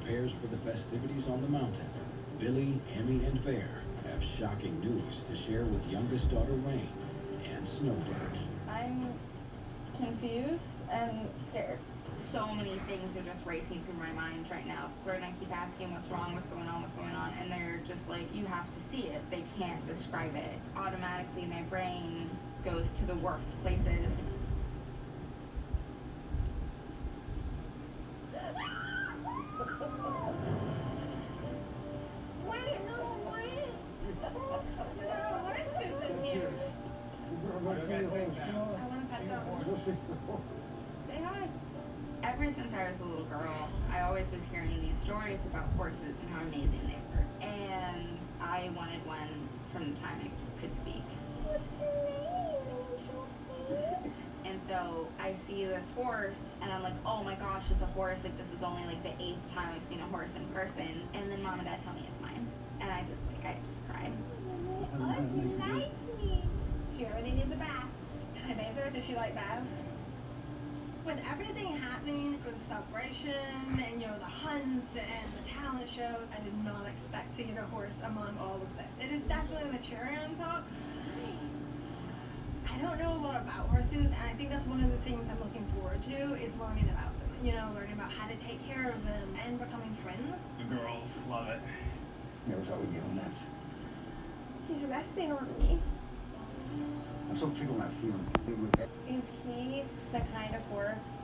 prepares for the festivities on the mountain, Billy, Emmy, and Bear have shocking news to share with youngest daughter Rain and Snowbird. I'm confused and scared. So many things are just racing through my mind right now. Where I keep asking what's wrong, what's going on, and they're just like, you have to see it. They can't describe it. Automatically, my brain goes to the worst places. Say hi. Ever since I was a little girl, I always was hearing these stories about horses and how amazing they were. And I wanted one from the time I could speak. And so I see this horse, and I'm like, oh my gosh, it's a horse. Like, this is only like the 8th time I've seen a horse in person. And then Mom and Dad tell me it's mine. And I just cried. She already needs a bath. I bathe her. Does she like baths? With everything happening for the celebration and, the hunts and the talent shows, I did not expect to get a horse among all of this. It is definitely the cherry on top. I don't know a lot about horses, and I think that's one of the things I'm looking forward to is learning about them. Learning about how to take care of them and becoming friends. The girls love it. Never thought we'd get on that. He's resting on me. I'm so tickled when I see him. Is he the kind of horse